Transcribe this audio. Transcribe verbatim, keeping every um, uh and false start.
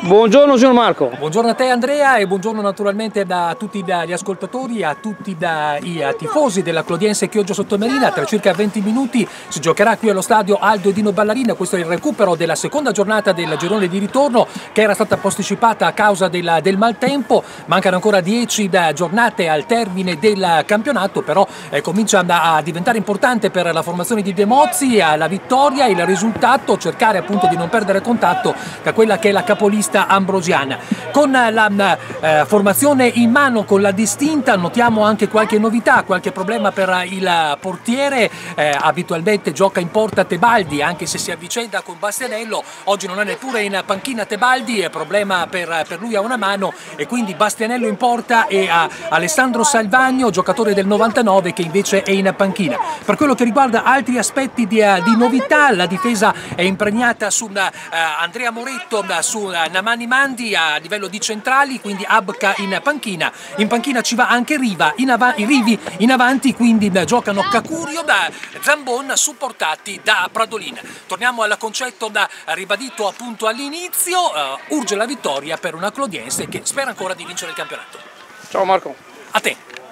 Buongiorno signor Marco. Buongiorno a te Andrea e buongiorno naturalmente a tutti gli ascoltatori, a tutti i tifosi della Clodiense Chioggia Sottomarina. Tra circa venti minuti si giocherà qui allo stadio Aldo Edino Ballarina. Questo è il recupero della seconda giornata del girone di ritorno che era stata posticipata a causa del, del maltempo. Mancano ancora dieci giornate al termine del campionato, però eh, comincia a diventare importante per la formazione di De Mozzi la vittoria, il risultato, cercare appunto di non perdere contatto da quella che è la capolista ambrosiana. Con la eh, formazione in mano, con la distinta, notiamo anche qualche novità, qualche problema per il portiere. Eh, abitualmente gioca in porta Tebaldi, anche se si avvicenda con Bastianello. Oggi non è neppure in panchina Tebaldi, è problema per, per lui a una mano, e quindi Bastianello in porta e a Alessandro Salvagno, giocatore del novantanove, che invece è in panchina. Per quello che riguarda altri aspetti di, di novità, la difesa è impregnata su uh, Andrea Moretto, su uh, Namani Mandi a livello di centrali, quindi Abca in panchina. In panchina ci va anche Riva, in Rivi in avanti, quindi uh, giocano Cacurio, da Zambon, supportati da Pradolin. Torniamo al concetto da ribadito appunto all'inizio, uh, urge la vittoria per una Clodiense che spera ancora di vincere il campionato. Ciao Marco. A te.